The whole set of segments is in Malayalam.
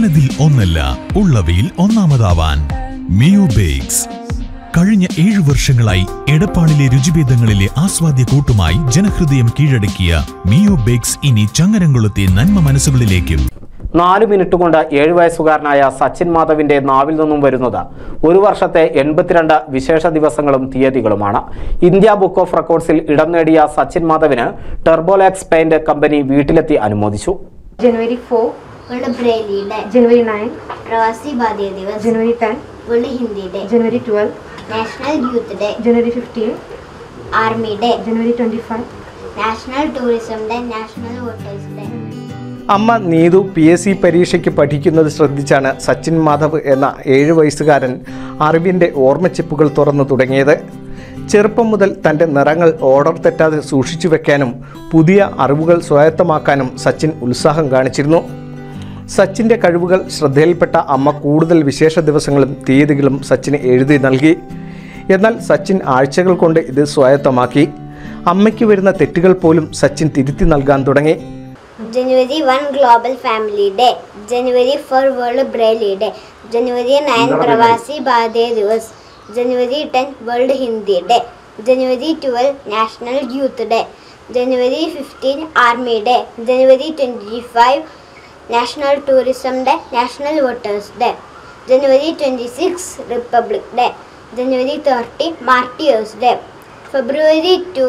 പലതിൽ ഒന്നല്ല, ഉള്ളവയിൽ ഒന്നാമതാവാൻ മിയോ ബേക്സ്. കഴിഞ്ഞ 7 വർഷങ്ങളായി എടപ്പാളിലെ രുചിഭേദങ്ങളിലെ ആസ്വാദ്യ കൂട്ടുമായി ജനഹൃദയം കീഴടക്കിയ മിയോ ബേക്സ് ഇനി ചങ്ങരംകുളത്തെ നന്മ മനസ്സുകളിലേക്കും. 4 മിനിറ്റ് കൊണ്ട് 7 വയസ്സുകാരനായ സച്ചിൻ മാധവിന്റെ നാവിൽ നിന്നും വരുന്നത് ഒരു വർഷത്തെ 82 വിശേഷ ദിവസങ്ങളും തീയതികളുമാണ്. ഇന്ത്യ ബുക്ക് ഓഫ് റെക്കോർഡ്സിൽ ഇടം നേടിയ സച്ചിൻ മാധവിന് ടർബോലാക്സ് പെയിന്റ് കമ്പനി വീട്ടിലെത്തി അനുമോദിച്ചു. January 4 World Braille Day. January 9 Pravasi Bhadya Divas. January 10 World Hindi Day. January 12 National Youth Day. January 15 Army Day. January 25 National Tourism Day. National Voters Day. അമ്മ നീതു PSC പരീക്ഷയ്ക്ക് പഠിക്കുന്നത് ശ്രദ്ധിച്ചാണ് സച്ചിൻ മാധവ് എന്ന 7 വയസ്സുകാരൻ അറിവിൻ്റെ ഓർമ്മച്ചിപ്പുകൾ തുറന്നു തുടങ്ങിയത്. ചെറുപ്പം മുതൽ തൻ്റെ നിറങ്ങൾ ഓർഡർ തെറ്റാതെ സൂക്ഷിച്ചു വെക്കാനും പുതിയ അറിവുകൾ സ്വായത്തമാക്കാനും സച്ചിൻ ഉത്സാഹം കാണിച്ചിരുന്നു. സച്ചിൻ്റെ കഴിവുകൾ ശ്രദ്ധയിൽപ്പെട്ട അമ്മ കൂടുതൽ വിശേഷ ദിവസങ്ങളും തീയതികളും സച്ചിന് എഴുതി നൽകി. എന്നാൽ സച്ചിൻ ആഴ്ചകൾ കൊണ്ട് ഇത് സ്വായത്തമാക്കി. അമ്മയ്ക്ക് വരുന്ന തെറ്റുകൾ പോലും സച്ചിൻ തിരുത്തി നൽകാൻ തുടങ്ങി. January 1 Global Family Day. January 4 World Braille Day. January 9 Pravasi Bhadya Divas. January 10 World Hindi Day. January 12 National Youth Day. January 15 Army Day. January 25 National Tourism Day. National Voters Day. January 26 Republic Day. January 30 Martyrs Day. February 2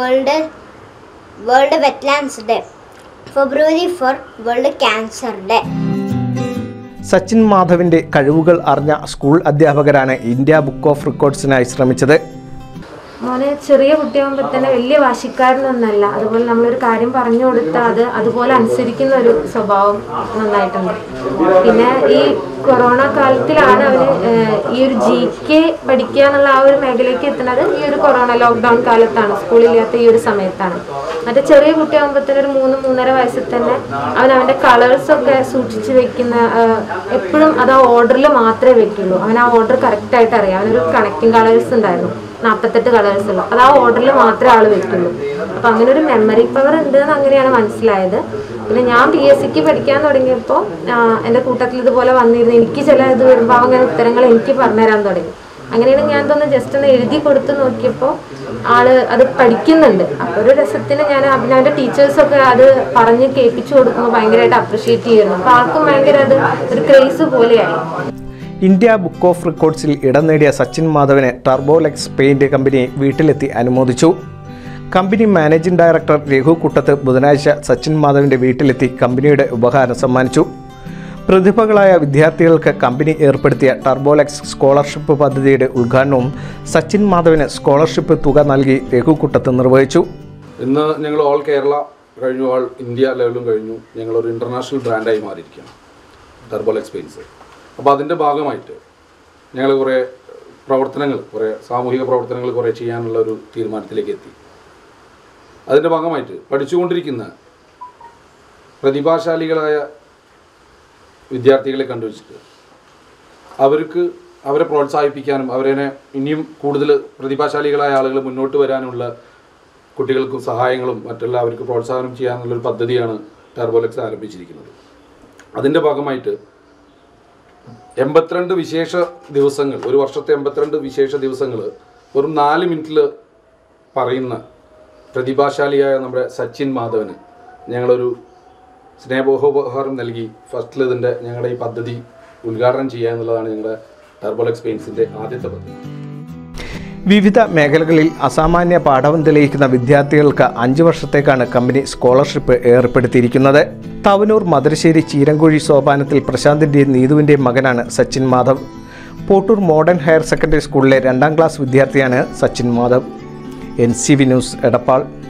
World Wetlands Day. February 4 World Cancer Day. Sachin മാധവിൻ്റെ കഴിവുകൾ അറിഞ്ഞ സ്കൂൾ അധ്യാപകരാണ് ഇന്ത്യ ബുക്ക് ഓഫ് റെക്കോർഡ്സിനായി ശ്രമിച്ചത്. മോനെ ചെറിയ കുട്ടിയാകുമ്പോൾ തന്നെ വലിയ വാശിക്കാരനൊന്നല്ല. അതുപോലെ നമ്മളൊരു കാര്യം പറഞ്ഞു കൊടുത്താൽ അതുപോലെ അനുസരിക്കുന്ന ഒരു സ്വഭാവം നന്നായിട്ടുണ്ട്. പിന്നെ ഈ കൊറോണ കാലത്തിലാണ് അവന് ഈ ഒരു GK പഠിക്കുക എന്നുള്ള ആ ഒരു മേഖലയ്ക്ക് എത്തുന്നത്. ഈ ഒരു കൊറോണ ലോക്ക്ഡൗൺ കാലത്താണ്, സ്കൂളില്ലാത്ത ഈ ഒരു സമയത്താണ്. മറ്റേ ചെറിയ കുട്ടിയാകുമ്പോൾ തന്നെ ഒരു 3-3.5 വയസ്സിൽ തന്നെ അവൻ്റെ കളേഴ്സൊക്കെ സൂക്ഷിച്ച് വെക്കുന്ന, എപ്പോഴും അത് ആ ഓർഡറിൽ മാത്രമേ വെക്കുള്ളൂ. അവൻ ആ ഓർഡർ കറക്റ്റായിട്ട് അറിയാം. അവനൊരു കണക്റ്റിംഗ് കളേഴ്സ് ഉണ്ടായിരുന്നു, 48 കളേഴ്സ് ഉള്ളു. അത് ആ ഓർഡറിൽ മാത്രമേ ആൾ വെക്കുള്ളൂ. അപ്പം അങ്ങനെ ഒരു മെമ്മറി പവർ ഉണ്ടെന്ന് അങ്ങനെയാണ് മനസ്സിലായത്. പിന്നെ ഞാൻ PSCക്ക് പഠിക്കാൻ തുടങ്ങിയപ്പോൾ എൻ്റെ കൂട്ടത്തിൽ ഇതുപോലെ വന്നിരുന്നു. എനിക്ക് ചില ഇത് വരുമ്പോൾ അങ്ങനെ ഉത്തരങ്ങൾ എനിക്ക് പറഞ്ഞുതരാൻ തുടങ്ങി. അങ്ങനെയാണ് ഞാൻ ജസ്റ്റ് ഒന്ന് എഴുതി കൊടുത്ത് നോക്കിയപ്പോൾ ആള് അത് പഠിക്കുന്നുണ്ട്. അപ്പോൾ ഒരു രസത്തിന് ഞാൻ അവൻ്റെ ടീച്ചേഴ്സൊക്കെ അത് പറഞ്ഞ് കേൾപ്പിച്ചു കൊടുക്കുമ്പോൾ ഭയങ്കരമായിട്ട് അപ്രിഷ്യേറ്റ് ചെയ്യുന്നു. അപ്പോൾ ആൾക്കും ഭയങ്കര അത് ഒരു ക്രേസ് പോലെയായി. ഇന്ത്യ ബുക്ക് ഓഫ് റെക്കോർഡ്സിൽ ഇടം നേടിയ സച്ചിൻ മാധവിനെ ടർബോലാക്സ് പെയിന്റ് കമ്പനി വീട്ടിലെത്തി അനുമോദിച്ചു. Company managing director Raghu Kuttath ബുധനാഴ്ച സച്ചിൻ മാധവിൻ്റെ വീട്ടിലെത്തി കമ്പനിയുടെ ഉപഹാരം സമ്മാനിച്ചു. പ്രതിഭകളായ വിദ്യാർത്ഥികൾക്ക് കമ്പനി ഏർപ്പെടുത്തിയ ടർബോലാക്സ് സ്കോളർഷിപ്പ് പദ്ധതിയുടെ ഉദ്ഘാടനവും സച്ചിൻ മാധവിന് സ്കോളർഷിപ്പ് തുക നൽകി രഘു കുട്ടത്ത് നിർവഹിച്ചു. ഇന്ന് ഞങ്ങൾ ഓൾ കേരള കഴിഞ്ഞു, ഓൾ ഇന്ത്യ ലെവലും കഴിഞ്ഞു. ഞങ്ങളൊരു ഇൻ്റർനാഷണൽ ബ്രാൻഡായി മാറിയിരിക്കുകയാണ് ടർബോലാക്സ് പെയിൻറ്റ്സ്. അപ്പോൾ അതിൻ്റെ ഭാഗമായിട്ട് ഞങ്ങൾ കുറേ സാമൂഹിക പ്രവർത്തനങ്ങൾ കുറേ ചെയ്യാനുള്ള ഒരു തീരുമാനത്തിലേക്ക് എത്തി. അതിൻ്റെ ഭാഗമായിട്ട് പഠിച്ചുകൊണ്ടിരിക്കുന്ന പ്രതിഭാശാലികളായ വിദ്യാർത്ഥികളെ കണ്ടുവച്ചിട്ട് അവരെ പ്രോത്സാഹിപ്പിക്കാനും അവരെ ഇനിയും കൂടുതൽ പ്രതിഭാശാലികളായ ആളുകൾ മുന്നോട്ട് വരാനുള്ള കുട്ടികൾക്കും സഹായങ്ങളും മറ്റുള്ള അവർക്ക് പ്രോത്സാഹനം ചെയ്യാനുള്ളൊരു പദ്ധതിയാണ് ടർബോലാക്സ് ആരംഭിച്ചിരിക്കുന്നത്. അതിൻ്റെ ഭാഗമായിട്ട് 82 വിശേഷ ദിവസങ്ങൾ, ഒരു വർഷത്തെ 82 വിശേഷ ദിവസങ്ങൾ വെറും 4 മിനിറ്റിൽ പറയുന്ന പ്രതിഭാശാലിയായ നമ്മുടെ സച്ചിൻ മാധവന് ഞങ്ങളൊരു സ്നേഹോപഹാരം നൽകി ഫസ്റ്റിൽ ഞങ്ങളുടെ ഈ പദ്ധതി ഉദ്ഘാടനം ചെയ്യുക എന്നുള്ളതാണ് ഞങ്ങളുടെ ടർബോലാക്സ് പെയിൻറ്റ്സിൻ്റെ ആദ്യത്തെ പദ്ധതി. വിവിധ മേഖലകളിൽ അസാമാന്യ പാഠവം തെളിയിക്കുന്ന വിദ്യാർത്ഥികൾക്ക് 5 വർഷത്തേക്കാണ് കമ്പനി സ്കോളർഷിപ്പ് ഏർപ്പെടുത്തിയിരിക്കുന്നത്. തവനൂർ മധുരശ്ശേരി ചീരങ്കുഴി സോപാനത്തിൽ പ്രശാന്തിൻ്റെയും നീതുവിൻ്റെയും മകനാണ് Sachin Madhav. Pottur modern higher secondary സ്കൂളിലെ 2ാം ക്ലാസ് വിദ്യാർത്ഥിയാണ് സച്ചിൻ മാധവ്. NCV news, Edappal.